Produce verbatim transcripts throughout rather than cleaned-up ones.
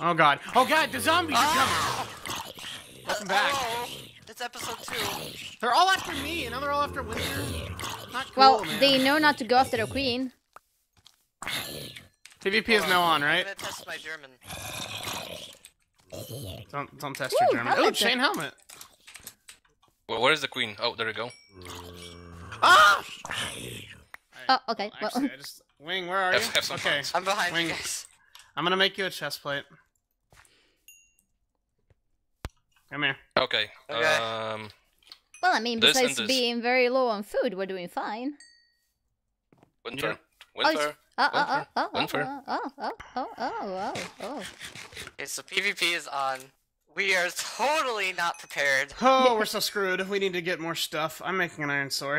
Oh god. Oh god, the zombies are coming! Welcome back. Oh, it's episode two. They're all after me, and now they're all after Winter. Not cool, Well, man. they know not to go after the queen. PvP is now on, right? I'm gonna test my German. Don't, don't test Ooh, your German. Oh, helmet. chain helmet. Well, where is the queen? Oh, there we go. Ah! Oh, okay. Well, Actually, I just... Wing, where are you? Have, have some Okay, fun. I'm behind Wing. you guys. I'm gonna make you a chest plate. Come here. Okay. Okay. Um. well, I mean, This and besides this. being very low on food, we're doing fine. Winter. Yeah. Winter. Oh, oh, oh, oh, oh, Winter. oh, oh, oh, oh, oh, oh, oh. Okay, so PvP is on. We are totally not prepared. Oh, we're so screwed. We need to get more stuff. I'm making an iron sword.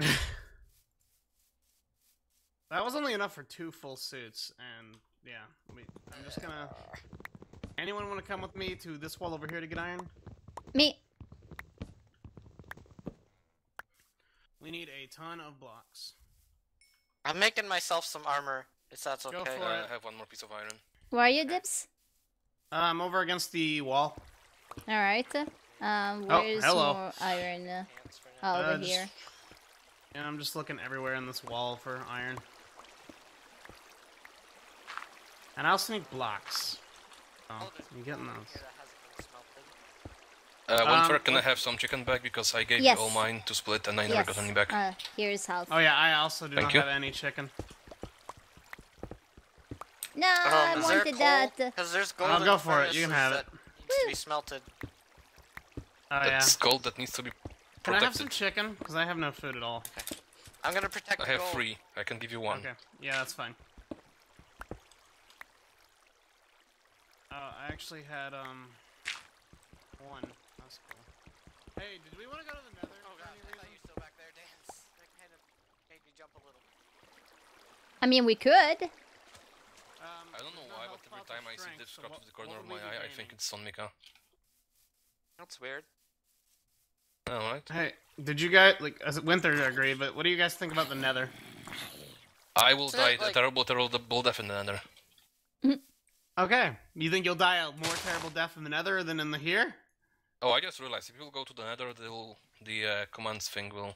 That was only enough for two full suits, and yeah, we, I'm just gonna... Anyone want to come with me to this wall over here to get iron? Me. We need a ton of blocks. I'm making myself some armor, if that's okay. Go for Uh, it. I have one more piece of iron. Where are you, Dips? Uh, I'm over against the wall. Alright. Um, Oh, where's hello. more iron? Uh, Hands for oh, now. over Uh, just- here. And I'm just looking everywhere in this wall for iron. And I also need blocks. Oh, Oh, there's I'm getting one those. here that hasn't been smelted. Uh, Winter, Um, can I what- have some chicken back because I gave Yes. you all mine to split and I never Yes. got any back. Uh, here's half. Oh yeah, I also do Thank not you. have any chicken. No, Um, I is there wanted coal? that. Because there's gold I'll in go the for it, you can have furnaces it. that needs to be smelted. Oh yeah. That's gold that needs to be Can I have some protected. chicken? Because I have no food at all. I'm gonna protect I the have gold. three. I can give you one. Okay. Yeah, that's fine. Oh, I actually had, um... one. That's cool. Hey, did we want to go to the Nether? Oh for god, any I thought reason? you still back there, Dance. That kind of made me jump a little. I mean, we could. Um, I don't know there's no why, health but every pots or time I see strength, this so cut what- to the corner what of would my we be eye, I think gaining? it's Son Mika. That's weird. Alright. Hey, did you guys, like, as Winter agree, but what do you guys think about the Nether? I will So, die like- a terrible, terrible death in the Nether. Okay, you think you'll die a more terrible death in the Nether than in the here? Oh, I just realized if you go to the Nether, they'll, the uh, commands thing will.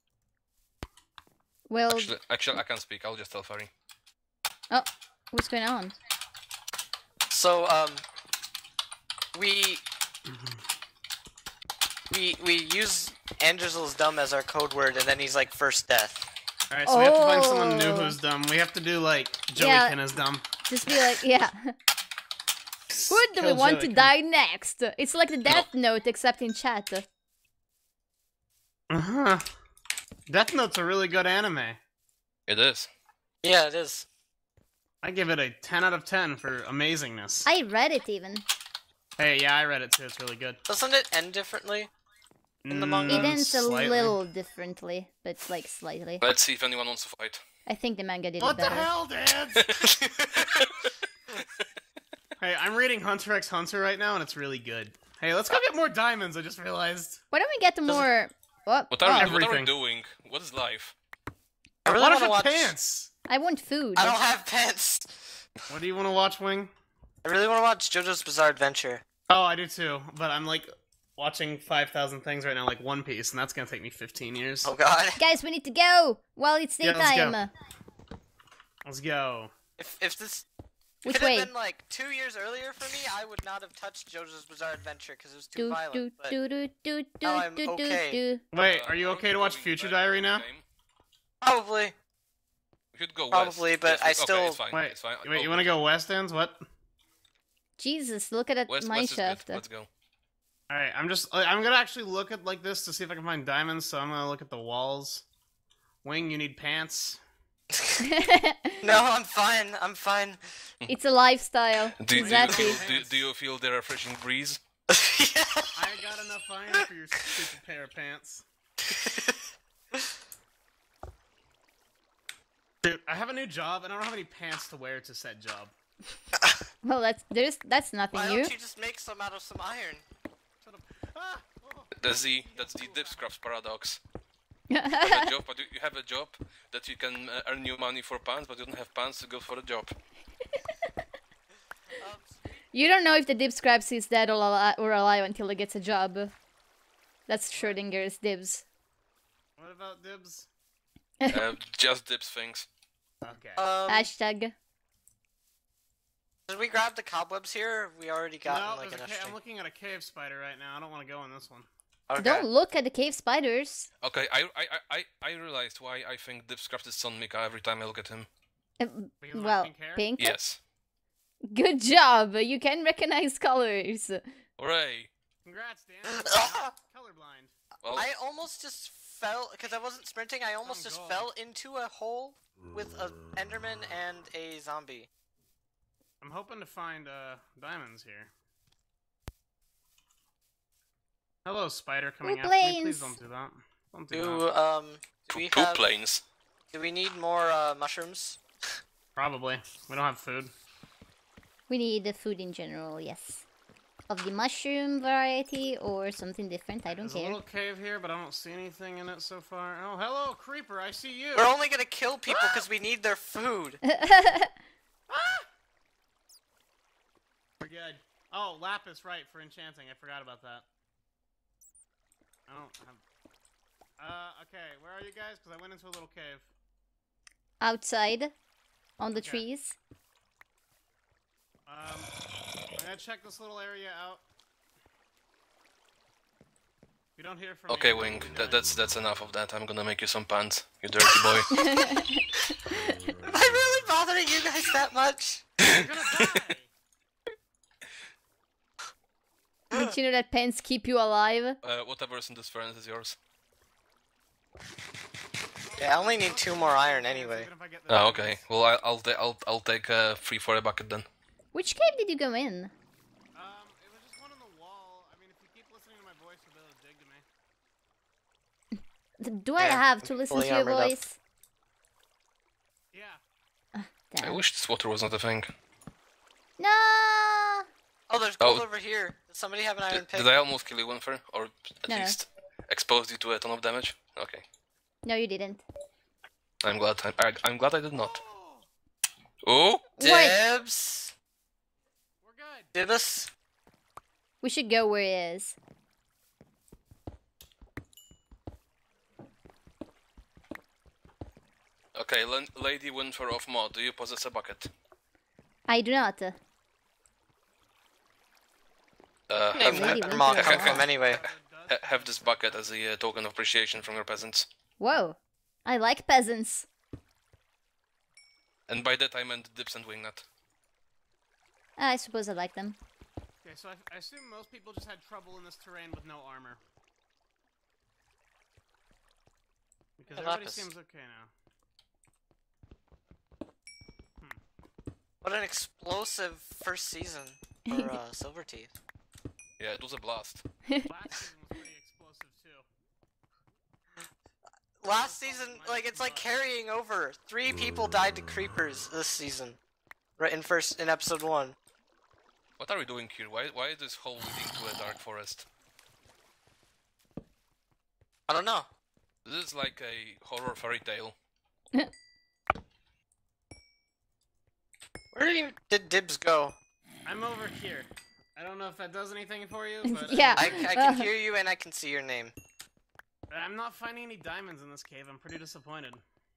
Well, Actually, actually, I can't speak. I'll just tell Fairy. oh, what's going on? So, um, we we we use Andrzel's dumb as our code word, and then he's like first death. Alright, so we have to find someone new Oh. who's dumb. We have to do, like, Joey Yeah. Ken is dumb. Just be like, yeah. Who do we Kill want Joey to Ken. die next? It's like the Death Note, except in chat. Uh-huh. Death Note's a really good anime. It is. Yeah, it is. I give it a ten out of ten for amazingness. I read it even. Hey, yeah, I read it too. It's really good. Doesn't it end differently? in the manga? It Mm, ends a slightly. little differently, but like slightly. Let's see if anyone wants to fight. I think the manga did What it the better. hell, Dad? Hey, I'm reading Hunter x Hunter right now, and it's really good. Hey, let's go get more diamonds. I just realized. Why don't we get more? What? What are, Oh, we, what are we everything. doing? What is life? I really what want to if watch. pants? I want food. I don't have pants. What do you want to watch, Wing? I really want to watch JoJo's Bizarre Adventure. Oh, I do too. But I'm like watching five thousand things right now, like One Piece, and that's gonna take me fifteen years. Oh god. Guys, we need to go while it's Yeah, let's go. daytime. Let's go. If if this Which if it way? had been like two years earlier for me, I would not have touched JoJo's Bizarre Adventure because it was too Do violent. do But do do do do now I'm do do okay. do. Wait, Uh, are you we okay to watch going Future back Diary in the now? game? probably. We should go Probably, west. but Yes, I okay, still- it's fine. Wait, it's fine. wait, Oh, you want to go West Ends? What? Jesus, look at that West, mine west is good. shaft. Let's go. All right, I'm just. I'm gonna actually look at like this to see if I can find diamonds. So I'm gonna look at the walls. Wing, you need pants. No, I'm fine. I'm fine. It's a lifestyle. Do, do, you Exactly. feel, do, do you feel the refreshing breeze? Yeah. I got enough iron for your stupid pair of pants. Dude, I have a new job and I don't have any pants to wear to said job. Well, that's there's that's nothing Why new. don't you just make some out of some iron? Shut up. Ah! Oh. That's the that's the Dipscraft paradox. You have a job, but you you have a job that you can uh, earn you money for pants, but you don't have pants to go for a job. Um, You don't know if the Dibs Scraps is dead or, ali or alive until he gets a job. That's Schrodinger's Dibs. What about Dibs? uh, just Dibs things. Okay. Um, Hashtag. Did we grab the cobwebs here? We already got no, like there's an a ca I'm looking at a cave spider right now. I don't want to go in this one. Okay. Don't look at the cave spiders. Okay, I I I I realized why I think Dipscraft is Son Mika every time I look at him. Uh, Because of well, pink hair? pink. Yes. Good job. You can recognize colors. Hooray! Congrats, Dan. Colorblind. Well, I almost just fell because I wasn't sprinting. I almost Oh, just God. fell into a hole with a Enderman and a zombie. I'm hoping to find uh diamonds here. Hello, spider coming Who after me. blames? Please don't do that. Don't do Do that. um do we two have? planes. Do we need more uh, mushrooms? Probably. We don't have food. We need the food in general, yes. Of the mushroom variety or something different, I don't There's care. a little cave here, but I don't see anything in it so far. Oh, hello, creeper. I see you. We're only gonna kill people because we need their food. We're good. Oh, lapis, right, for enchanting. I forgot about that. I don't have... Uh, okay, where are you guys? Because I went into a little cave. Outside, on the Okay. trees. Um, I'm gonna check this little area out. If you don't hear from Okay, me, Wing. we'll be That, doing- that's that's enough of that. I'm gonna make you some pants, you dirty boy. Am I really bothering you guys that much? You're gonna die! Did you know that pens keep you alive? uh, whatever's in this furnace is yours. Yeah, I only need two more iron anyway. Even if I get the Oh, diamonds. okay. Well, I, I'll ta- I'll I'll take uh, three for a bucket then. Which cave did you go in? Um, it was just one on the wall. I mean, if you keep listening to my voice, you'll be able to dig to me. Do I Yeah, have to listen to fully your armored up. voice? Yeah. I Damn. wish this water was not a thing. No! Oh, there's gold Oh. over here. Does somebody have an iron Did, pick? did I almost kill you, Winfer? Or at No, no. least expose you to a ton of damage? Okay. No, you didn't. I'm glad. I, I, I'm glad I did not. Oh! Wait, Dibs. We're good. Dibus. we should go where he is. Okay, L Lady Winfer of Mod, do you possess a bucket? I do not. Uh, Hey, have, Lady Mom Winter Mom of come Mod. from anyway. ha have this bucket as a uh, token of appreciation from your peasants. Whoa. I like peasants. And by that I meant Dips and Wingnut. I suppose I like them. Okay, so I, I assume most people just had trouble in this terrain with no armor. Because Hey, everybody Lapis. seems okay now. What an explosive first season for uh, Silverteeth. Yeah, it was a blast. Last season was pretty explosive too. Last season, like it's like carrying over. Three people died to creepers this season, right in first in episode one. What are we doing here? Why, why is this hole leading to a dark forest? I don't know. This is like a horror fairy tale. Where did, you, did Dibs go? I'm over here. I don't know if that does anything for you, but Yeah. I, I can hear you and I can see your name. I'm not finding any diamonds in this cave. I'm pretty disappointed.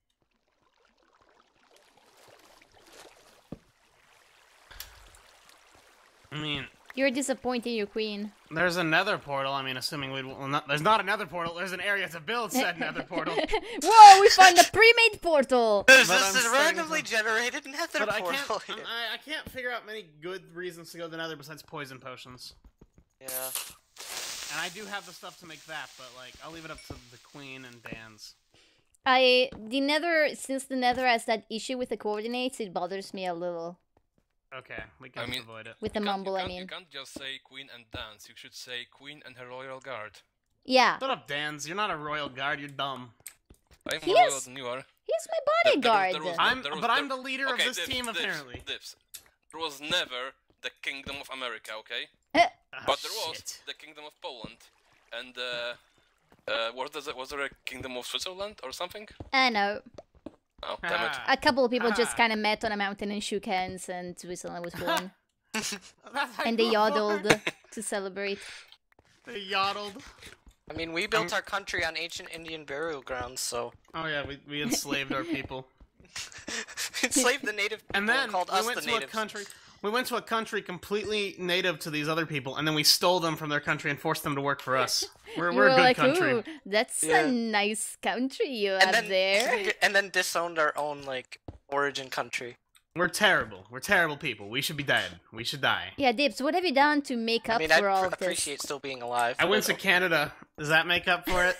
I mean, You're disappointing your queen. there's a nether portal. I mean, assuming we'd... Well, not, there's not a nether portal. There's an area to build said nether portal. Whoa, we found a pre-made portal! There's But just I'm a starting randomly to- generated nether But I portal can't, here. I'm- I, I can't figure out many good reasons to go to the nether besides poison potions. Yeah. And I do have the stuff to make that, but, like, I'll leave it up to the queen and Dan's. I... The nether... Since the nether has that issue with the coordinates, it bothers me a little. Okay, we can I mean- avoid it. With the You can't- mumble, you I can't- mean. You can't just say Queen and Dance. You should say Queen and her royal guard. Yeah. Shut up, Dan's. You're not a royal guard. You're dumb. I'm He more loyal is- than you are. He's my There- there- bodyguard. there was- I'm, there was- but I'm there- the leader Okay, of this Dips, team, Dips, apparently. Dips. There was never the Kingdom of America, okay? Ah, But there was shit. the Kingdom of Poland. And, uh... Uh, was there, was there a Kingdom of Switzerland or something? I know. Oh, damn it. Ah. A couple of people just Ah. kind of met on a mountain and shook hands, and Switzerland was born. That's how And you they were yodeled born. to celebrate. They yodeled. I mean, we built our country on ancient Indian burial grounds, so... Oh yeah, we, we enslaved our people. Enslaved the native people And then called we us went the to natives. a country. We went to a country completely native to these other people, and then we stole them from their country and forced them to work for us. We're You we're were a good like, country. ooh, that's Yeah. a nice country you and have then, there. And then disowned our own, like, origin country. We're terrible. We're terrible people. We should be dead. We should die. Yeah, Dips, what have you done to make I up mean, for I all pr- of this? appreciate still being alive. I but went to don't. Canada. Does that make up for it?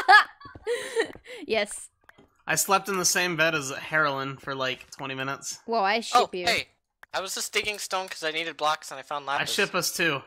Yes. I slept in the same bed as heroin for like twenty minutes. Well, I ship Oh, you. hey! I was just digging stone because I needed blocks and I found lapis. I ship us too.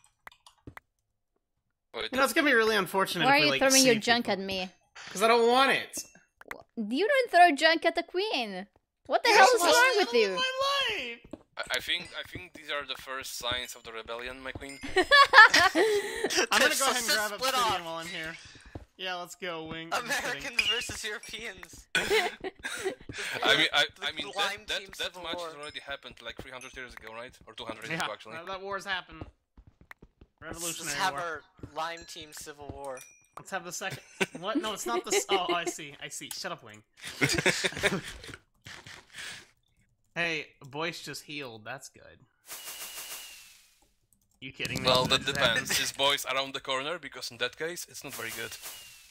Wait, You know, it's gonna be really unfortunate Why are if we you like throwing your see junk people. at me? Because I don't want it. You don't throw junk at the queen. What the hell is That's wrong my- with you? my life. I, I think I think these are the first signs of the rebellion, my queen. I'm gonna Tips, go ahead let's and just grab split obsidian off. while I'm here. Yeah, let's go, Wing. I'm just kidding. Americans versus Europeans. I mean, I, The I mean Lime that that, Team that Civil match War. has already happened like three hundred years ago, right? Or two hundred years Yeah, ago, actually. that, that war's happened. Let's Revolutionary have War. our Lime Team Civil War. Let's have the second. What? No, it's not the. s- Oh, I see. I see. Shut up, Wing. Hey, Boyce just healed. That's good. You kidding me? Well, that depends. Is boys around the corner? Because in that case, it's not very good.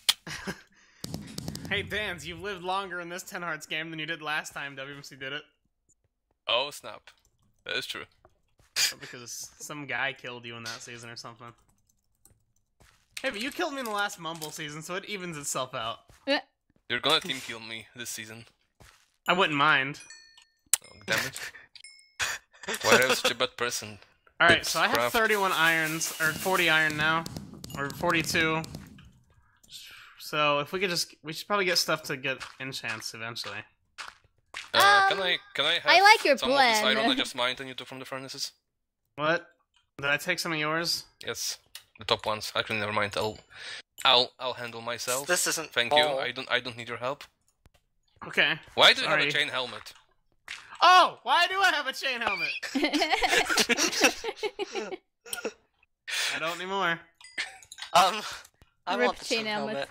Hey, Dans, you've lived longer in this ten Hearts game than you did last time W M C did it. Oh snap! That is true. Because some guy killed you in that season or something. Hey, but you killed me in the last Mumble season, so it evens itself out. You're gonna team kill me this season. I wouldn't mind. Oh, damn it! Why are you such a bad person? Alright, It's so I have craft. thirty-one irons, or forty iron now. Or forty-two. So if we could just, we should probably get stuff to get enchants eventually. Uh, can Um, I can I have I like your some of plan. this iron I just mined and you took from the furnaces? What? Did I take some of yours? Yes, the top ones. Actually, never mind. I'll I'll I'll handle myself. This isn't. Thank you. all. I don't I don't need your help. Okay. Why do you have Sorry. a chain helmet? Oh! Why do I have a chain helmet? I don't anymore. Um, I Rip want the chain chain helmet. helmet.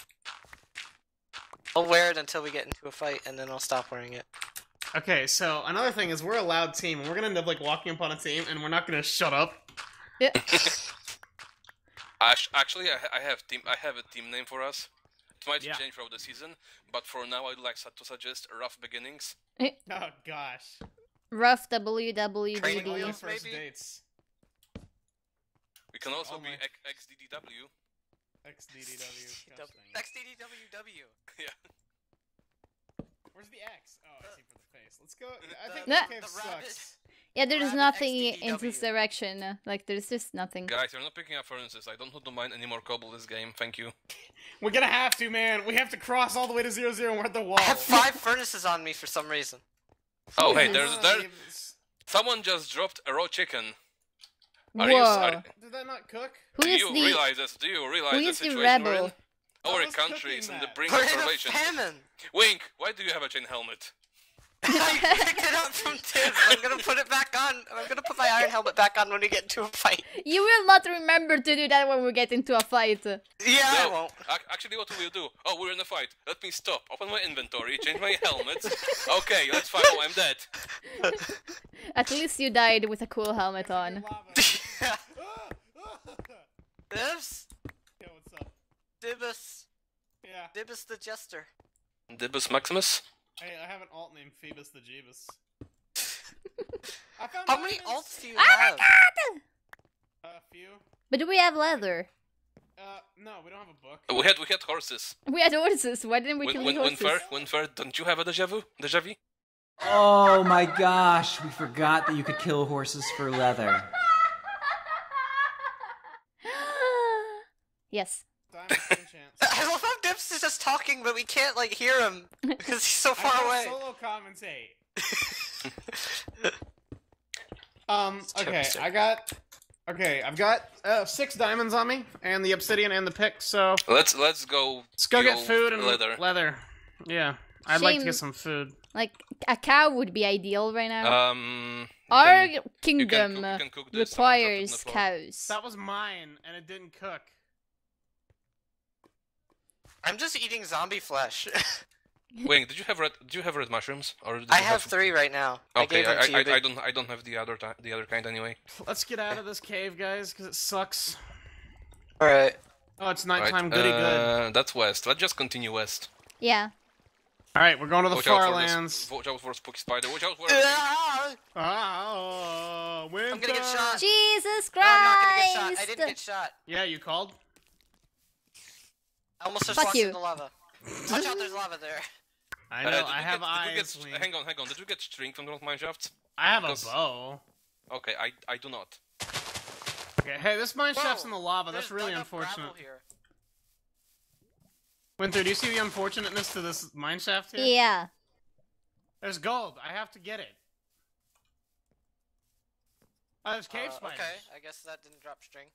I'll wear it until we get into a fight, and then I'll stop wearing it. Okay, so another thing is we're a loud team, and we're gonna end up like walking upon a team, and we're not gonna shut up. Yeah. Act- Actually, I, ha- I have team I have a team name for us. It might Yeah. change throughout the season, but for now, I'd like su- to suggest Rough Beginnings. Oh gosh. Rough W W D Training All D. your wheels, first maybe? dates. We can also Oh be my- X- X D D W. X D D W. Gosh dang it. X D D W W. Yeah. Where's the X? Oh, I see for the face. Let's go. I think The- this cave the rabbit. sucks. Yeah, there's Rabbit nothing X D D in W. this direction. Like, there's just nothing. Guys, you're not picking up furnaces. I don't want to mine any more cobble this game. Thank you. We're gonna have to, man. We have to cross all the way to zero zero, and we're at the wall. I have five furnaces on me for some reason. Oh, hey, Oh, there's there. lives. Someone just dropped a raw chicken. Are you? Whoa. Are, Did that not cook? Who do is you the realize this? Do you realize who the is the situation we're in? rebel? Our I was country is cooking in the that. brink We're of in a starvation. famine. Wink, why do you have a chain helmet? I picked it up from Tim. I'm gonna put it back on. I'm gonna put my iron helmet back on when we get into a fight. You will not remember to do that when we get into a fight. Yeah, I No, won't. ac- actually, what will you do? Oh, we're in a fight. Let me stop. Open my inventory. Change my helmet. Okay, let's fight. Oh, I'm dead. At least you died with a cool helmet on. Lava. Yeah. Ah, ah. Dibs. Yo, what's up? Dibus. Yeah. Dibus the Jester. Dibus Maximus. Hey, I have an alt named Phoebus the Jeebus. I found How many diamonds. alts do you Oh my have? god! A few. But do we have leather? Uh, no, we don't have a book. We had we had horses. We had horses. Why didn't we Win, kill win, the horses? Winfer, Winfer, don't you have a deja vu? Deja vu? Oh my gosh, we forgot that you could kill horses for leather. Yes. Diamond chance. I love how Dips is just talking, but we can't like hear him because he's so far I away. Solo commentate. um. Okay, devastating. I got. Okay, I've got uh, six diamonds on me, and the obsidian and the pick. So Let's let's go. let's go get kill food and leather. Leather. Yeah, I'd like to Shame- get some food. Like, a cow would be ideal right now. Um. Our you kingdom can cook- you can cook this, someone dropped it on the requires floor. cows. That was mine, and it didn't cook. I'm just eating zombie flesh. Wait, did you have red? Did you have red mushrooms, or did I you have three right now. I Okay, gave them I, to you. I, I, but- I don't, I don't have the other, ti- the other kind anyway. Let's get out of this cave, guys, because it sucks. Alright. Oh, it's Right, nighttime. Goody good. uh, That's west. Let's just continue west. Yeah. All right, we're going to the Watch out far for this- lands. Watch out for spooky spider. Watch out for. Ah! Ah, winter. I'm gonna get shot. Jesus No, I'm not gonna get Christ! shot. I didn't get shot. Yeah, you called. I almost just Fuck walked you. into lava. Watch out, there's lava there. I Uh, know. did I you have get, eyes. Did you get, Wing. hang on, hang on. Did you get string from those mine shafts? I have a Because- bow. Okay, I, I do not. Okay, hey, this mine shaft's Whoa, in the lava. That's there's really dug up unfortunate. gravel here. Winter, do you see the unfortunateness to this mine shaft here? Yeah. There's gold. I have to get it. Oh, there's cave Uh, spiders. okay, I guess that didn't drop string.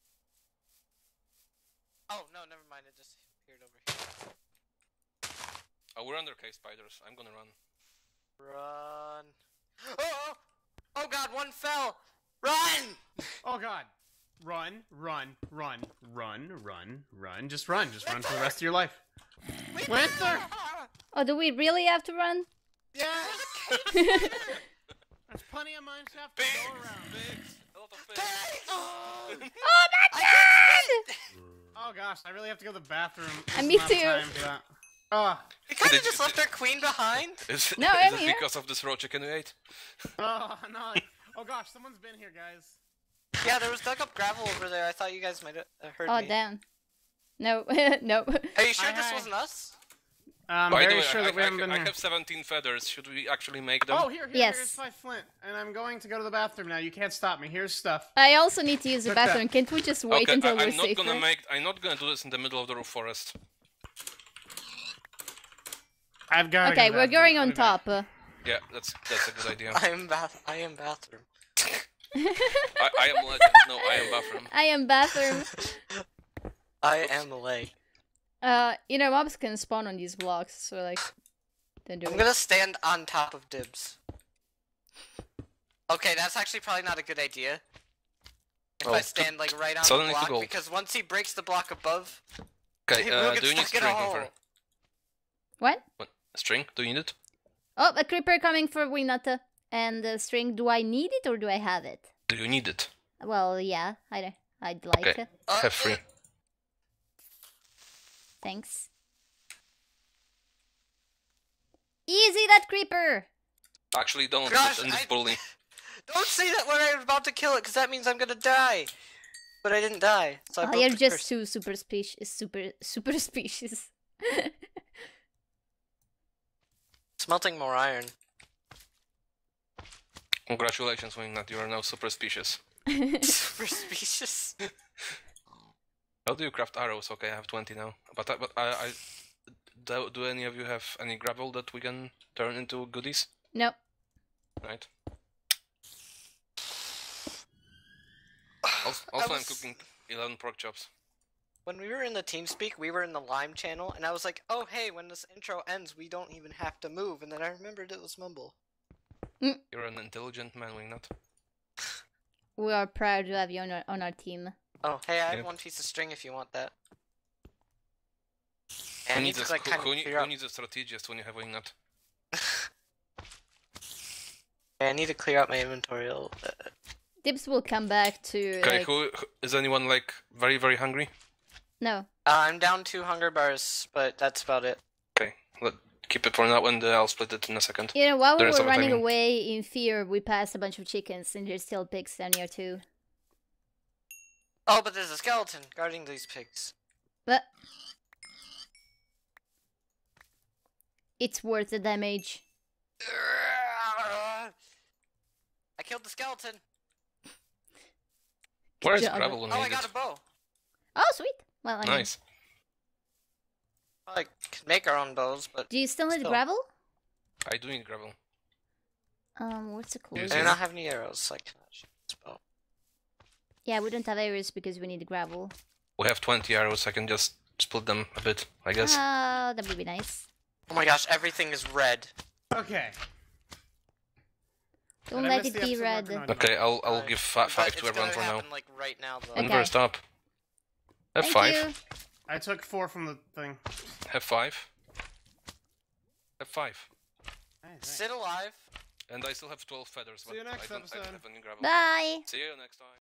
Oh, no, never mind. It just appeared over here. Oh, we're under cave spiders. I'm gonna run. Run. Oh, oh, oh god, one fell. Run! Oh god. Run, run, run, run, run, run. Just run. Just run for the rest of your life. Winter! Oh, do we really have to run? Yes! There's plenty of mine shaft to go around. Pigs! A lot of pigs! Oh, Oh my god! Oh gosh, I really have to go to the bathroom. Uh, This me is not too. time for that. Oh, we kind Did of you- just left did- our queen behind. Is, No, is I'm it here. because of this raw chicken we ate? oh no. Oh gosh, someone's been here, guys. Yeah, there was dug up gravel over there. I thought you guys might have uh, heard Oh me. damn. No, no. Are you sure Hi, this hi. wasn't us? I'm By the very way, sure I, that we I, haven't I, been I here. have seventeen feathers. Should we actually make them? Oh, here, here, Yes. here's my flint, and I'm going to go to the bathroom now. You can't stop me. Here's stuff. I also need to use the Took that. bathroom. Can't we just wait okay, until I, we're I'm not safer? gonna make. I'm not gonna do this in the middle of the roof forest. I've got. Okay, we're going on top. Uh, Yeah, that's that's a good idea. I am bath. I am bathroom. I, I am legend. No, I am bathroom. I am bathroom. I am lay. Uh, you know, mobs can spawn on these blocks, so like, don't do I'm it. gonna stand on top of Dibs. Okay, that's actually probably not a good idea. If Oh, I stand like right on the suddenly to block, gold. because once he breaks the block above, Okay, he will uh, get do you need stuck in a string hole. over? What? What? String? Do you need it? Oh, a creeper coming for Winata. And the string, do I need it or do I have it? Do you need it? Well, yeah, I'd, I'd like Okay. it. Uh, Have free. Thanks. Easy, that creeper! Actually, don't Gosh, put in this I- bully. Don't say that when I'm about to kill it, because that means I'm gonna die. But I didn't die, so I Oh, broke you're the just curse. too super species. Super, super species. Smelting more iron. Congratulations, Wingnut. You are now super species. Super species. How do you craft arrows? Okay, I have twenty now. But I, but I, I do, do any of you have any gravel that we can turn into goodies? Nope. Right. Also, also I'm was- cooking eleven pork chops. When we were in the TeamSpeak, we were in the Lime channel, and I was like, oh hey, when this intro ends, we don't even have to move, and then I remembered it was Mumble. You're an intelligent man, Wingnut. We are proud to have you on our, on our team. Oh, hey, I have Yep. one piece of string if you want that. Who And I need needs, to, a, like, who, kind who, of need- clear who out... needs a strategist when you have Wingnut? I need to clear out my inventory a little bit. Dibs will come back to. Okay, like, who, who is anyone like very very hungry? No. Uh, I'm down two hunger bars, but that's about it. Okay, let keep it for now, and uh, I'll split it in a second. You know, while we There is were some running timing. away in fear, we passed a bunch of chickens, and there's still pigs down here too. Oh, but there's a skeleton guarding these pigs. But it's worth the damage. I killed the skeleton. Where is job. gravel when Oh, I needed? got a bow. Oh, sweet. Well, I mean, Nice. I could make our own bows, but do you still need Still. gravel? I do need gravel. Um, what's the Use I closest? do it. not have any arrows, so I cannot shoot this bow. Yeah, we don't have arrows because we need gravel. We have twenty arrows. I can just split them a bit, I guess. Oh, that would be nice. Oh my gosh, everything is red. Okay. Don't Did I let miss it the be episode red. marker? No, I did Okay, not. I'll I'll Alright. give fi But five it's to everyone gonna for now. happen, like right now though. Okay. Never stop. Have Thank five. you. I took four from the thing. Have five. Have five. Hey, thanks. Sit alive. And I still have twelve feathers, See but you next I don't, I don't episode. have any gravel. Bye. See you next time.